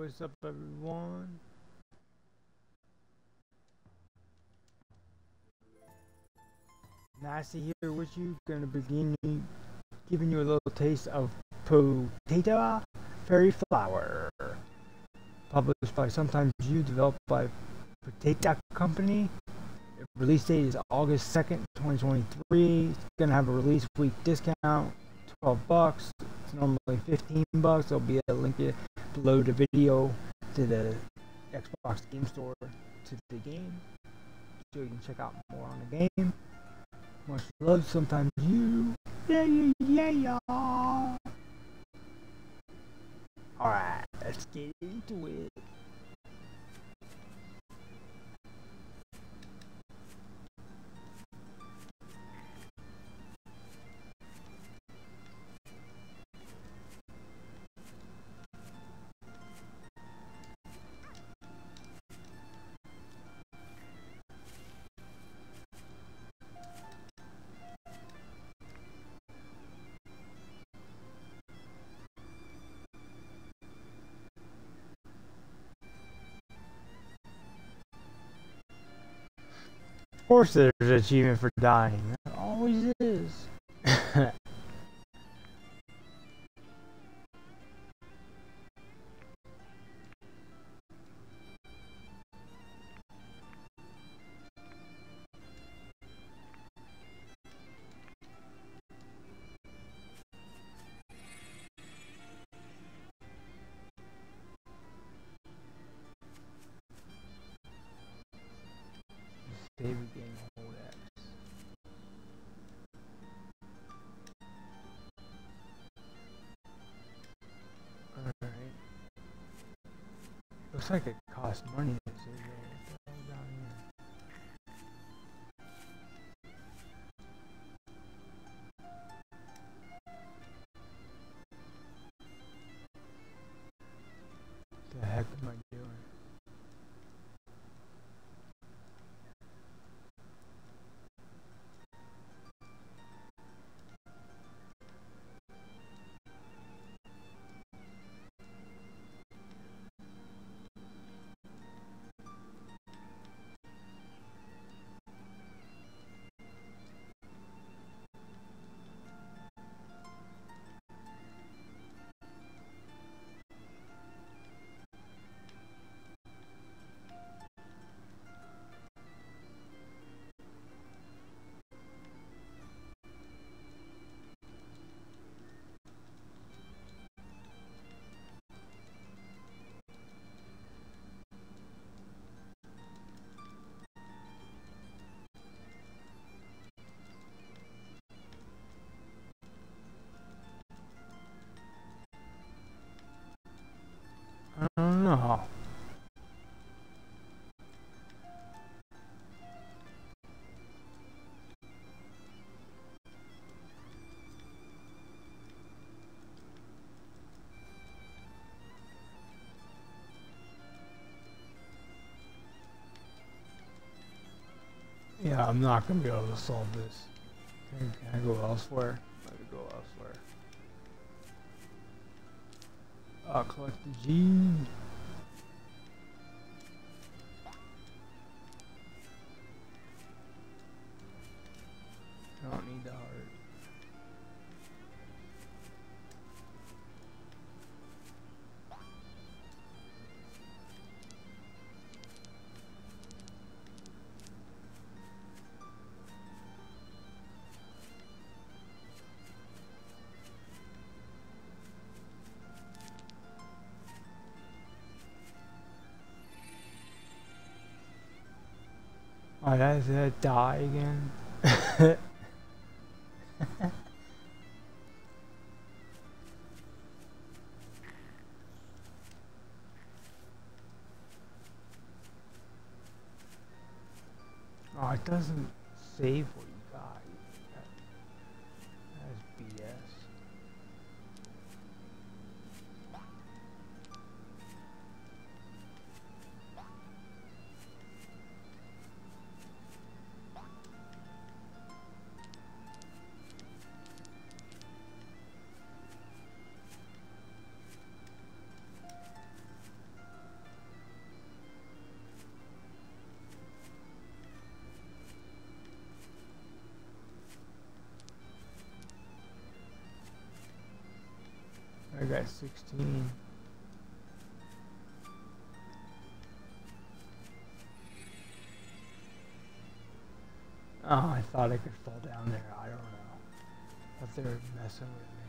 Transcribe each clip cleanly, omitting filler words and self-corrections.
what's up, everyone? Nice to hear with you. Gonna begin giving you a little taste of Potato Fairy Flower. Published by Sometimes You, developed by Potato Company. Release date is August 2nd, 2023. It's gonna have a release week discount, $12. It's normally $15. There'll be a link below the video to the Xbox Game Store to the game, so you can check out more on the game. Much love, Sometimes You. Yeah. Alright, let's get into it. Of course there's an achievement for dying. There always is. Save again, hold X. Alright. Looks like it costs money to save there. What the hell down here? What the heck am I doing? I don't know. Yeah, I'm not gonna be able to solve this. Can I go elsewhere? Let me go elsewhere. Collect the gene. I don't need the heart. Oh, did that die again? Oh, it doesn't save what you got. That's BS. got 16. Oh, I thought I could fall down there. I don't know. I thought they were messing with me.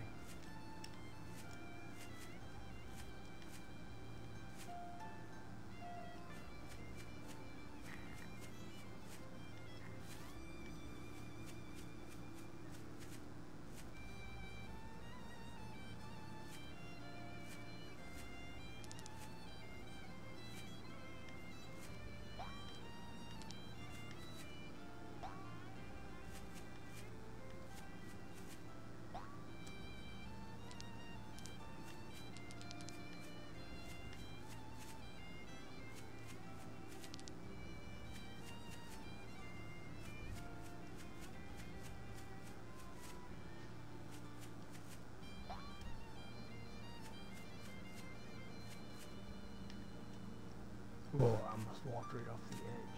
Whoa, I almost walked right off the edge.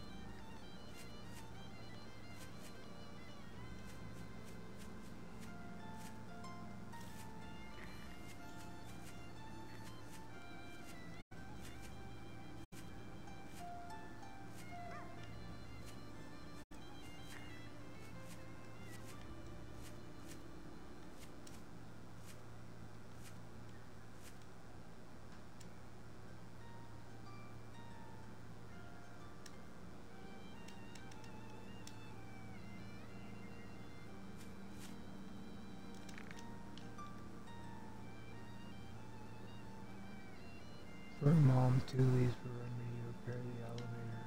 For mom, 2 leaves for remedy to repair the elevator.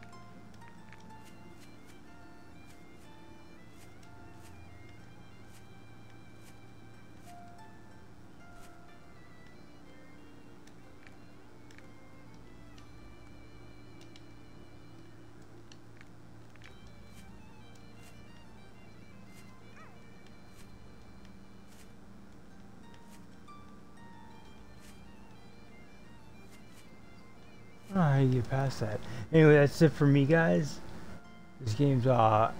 How do you get past that? Anyway, that's it for me, guys. This game's out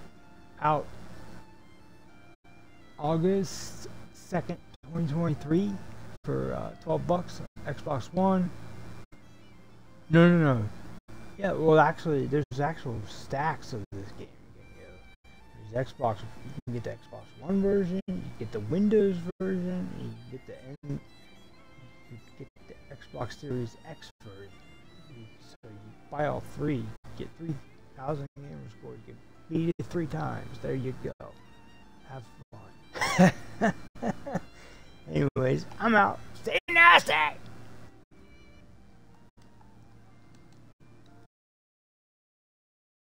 August 2nd, 2023 for 12 bucks. Xbox One. No. Yeah, well, actually, there's actual stacks of this game you can get. There's Xbox. You can get the Xbox One version. You get the Windows version. You get the Xbox Series X version. So you buy all three, you get 3,000 gamer score. You can beat it 3 times. There you go. Have fun. Anyways, I'm out. Stay nasty.